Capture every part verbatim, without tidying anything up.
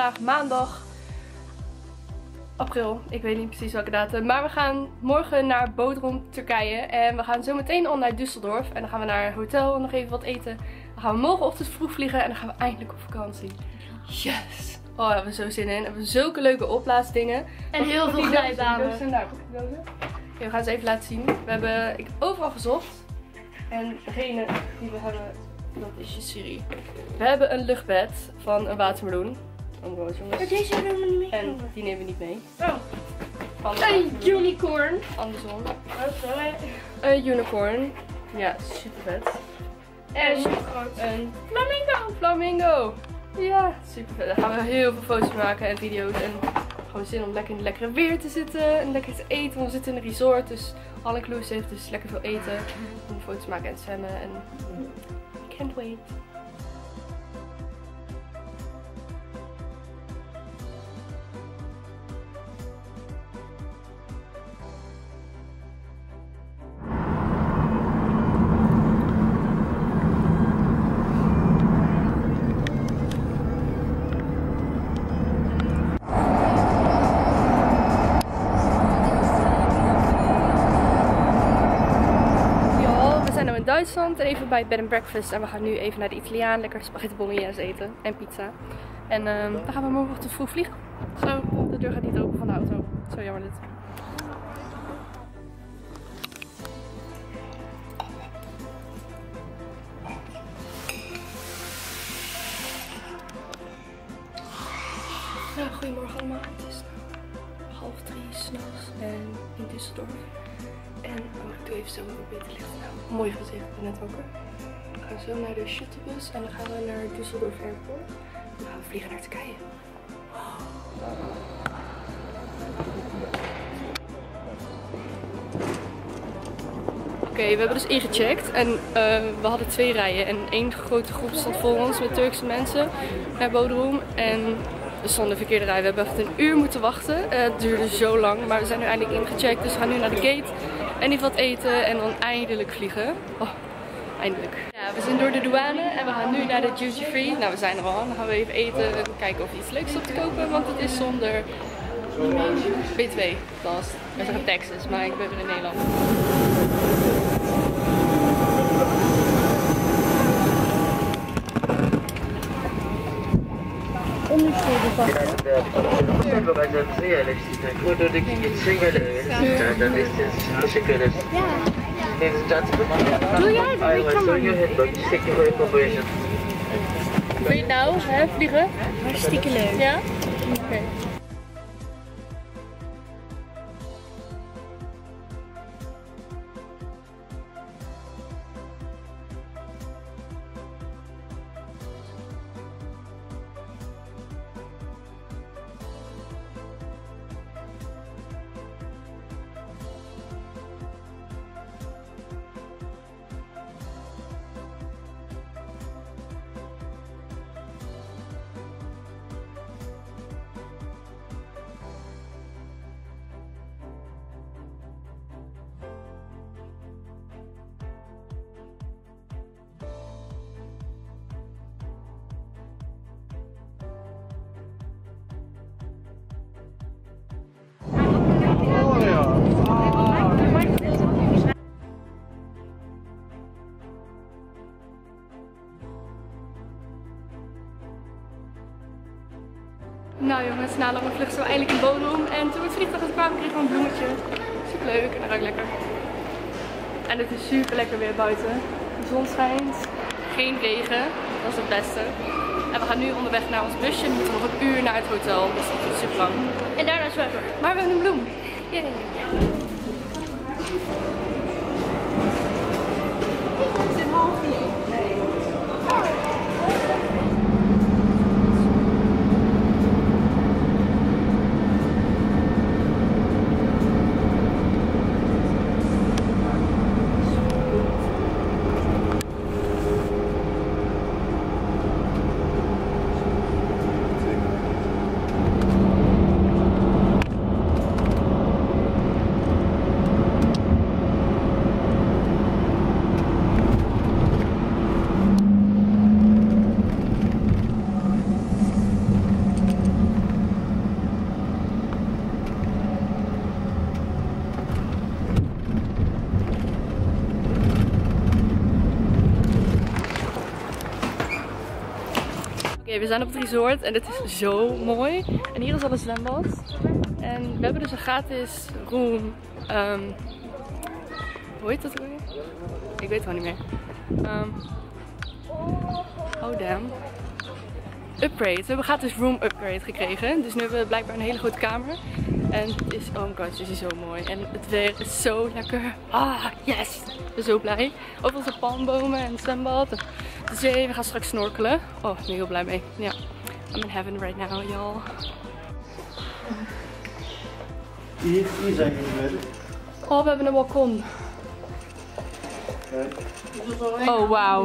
vandaag maandag april. Ik weet niet precies welke datum. Maar we gaan morgen naar Bodrum, Turkije. En we gaan zo meteen al naar Düsseldorf. En dan gaan we naar een hotel en nog even wat eten. Dan gaan we morgenochtend vroeg vliegen en dan gaan we eindelijk op vakantie. Yes! Oh, daar hebben we zo zin in. We hebben zulke leuke opblaasdingen. En heel veel glijbanen. We gaan ze even laten zien. We hebben ik heb overal gezocht. En degene die we hebben, dat is je Siri. We hebben een luchtbed van een watermeloen. Oh, jongens. Deze hebben we niet mee. En die nemen we niet mee. Oh. Van Een unicorn. Andersom. Oh, sorry. Een unicorn. Ja, super vet. En een flamingo. Flamingo. Ja, super vet. Daar gaan we heel veel foto's maken en video's. En gewoon zin om lekker in het lekkere weer te zitten. En lekker te eten. Want we zitten in een resort. Dus all inclusive. Dus lekker veel eten. Om foto's maken en zwemmen. En I can't wait. In Duitsland en even bij het bed and breakfast en we gaan nu even naar de Italiaan, lekker spaghetti bolognese eten en pizza. En um, dan gaan we morgenochtend vroeg vliegen. Zo, de deur gaat niet open van de auto. Zo jammer dit. Nou, goedemorgen allemaal. Het is half drie s'nachts en in Düsseldorf. En oh, ik doe even zo mijn beter licht. Nou, mooi gezicht, ik ben net wakker. We gaan zo naar de shuttlebus en dan gaan we naar Düsseldorf Airport. Dan gaan we vliegen naar Turkije. Oké, okay, we hebben dus ingecheckt en uh, we hadden twee rijen. En één grote groep stond voor ons met Turkse mensen naar Bodrum. En we stonden de verkeerde rij. We hebben echt een uur moeten wachten. Uh, het duurde zo lang, maar we zijn nu eindelijk ingecheckt. Dus we gaan nu naar de gate. En even wat eten en dan eindelijk vliegen. Oh, eindelijk. Ja, we zijn door de douane en we gaan nu naar de duty free. Nou, we zijn er al. Dan gaan we even eten en kijken of er iets leuks is op te kopen. Want het is zonder B twee. Dat is, ik zeg Texas, maar ik ben weer in Nederland. Ondersteunen van. Doe jij dat? Ik kan maar niet. Vind je het nou, hè, vliegen? Hartstikke leuk. Ja? Oké. Okay. Nou jongens, na lange vlucht zijn we eindelijk in Bodrum. En toen we het vliegtuig kwamen kregen we een bloemetje. Super leuk en dat ruikt lekker. En het is super lekker weer buiten. De zon schijnt, geen regen, dat is het beste. En we gaan nu onderweg naar ons busje. We moeten nog een uur naar het hotel, dus dat is super lang. En daarna zwemmen. Maar we hebben een bloem. Yay. Okay, we zijn op het resort en het is zo mooi. En hier is al een zwembad. En we hebben dus een gratis room. Um, hoe heet dat weer? Ik weet het gewoon niet meer. Um, oh damn. Upgrade. We hebben gratis room upgrade gekregen. Dus nu hebben we blijkbaar een hele grote kamer. En het is, oh my god, het is zo mooi. En het weer is zo lekker. Ah, yes! Ik ben zo blij. Over onze palmbomen en het zwembad. De zee, we gaan straks snorkelen. Oh, ik ben heel blij mee. Ja, I'm in heaven right now, y'all. Hier, hier zijn jullie weer. Oh, we hebben een balkon. Oh, wauw.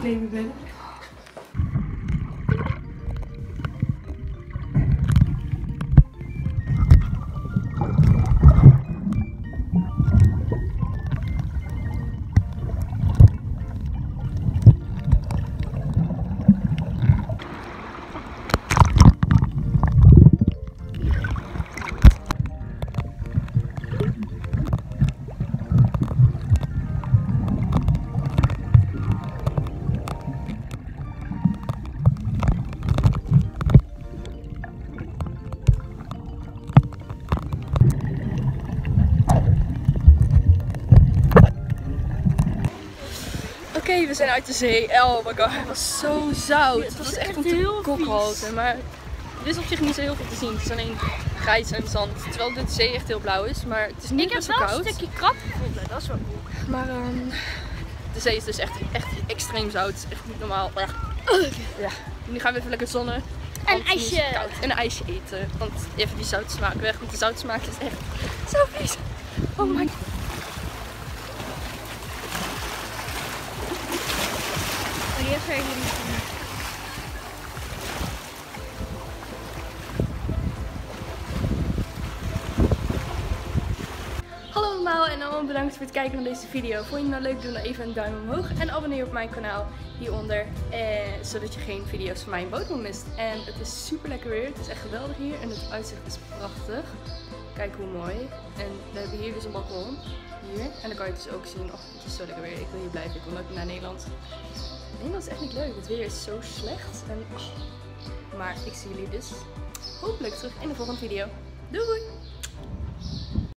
Oké, okay, we zijn uit de zee. Oh my god, het was zo zout. Het was echt om te kokhalzen. Maar er is op zich niet zo heel veel te zien. Het is alleen grijs en zand. Terwijl de zee echt heel blauw is. Maar het is nu best wel koud. Ik heb wel een stukje krab gevonden. Dat is wel cool. Maar um, de zee is dus echt, echt extreem zout. Het is echt niet normaal. Ja. Nu gaan we even lekker zonnen. Een ijsje. Koud. En een ijsje eten. Want even die zoutsmaak weg. Want de zoutsmaak is echt zo vies. Oh my god. Hallo allemaal en allemaal bedankt voor het kijken naar deze video. Vond je het nou leuk? Doe dan even een duim omhoog en abonneer op mijn kanaal hieronder. Eh, zodat je geen video's van mijn bootman mist. En het is super lekker weer. Het is echt geweldig hier en het uitzicht is prachtig. Kijk hoe mooi. En we hebben hier dus een balkon. Hier. En dan kan je het dus ook zien. Oh, het is zo lekker weer. Ik wil hier blijven. Ik wil ook naar Nederland. Nederland is echt niet leuk. Het weer is zo slecht. En, oh. Maar ik zie jullie dus hopelijk terug in de volgende video. Doei!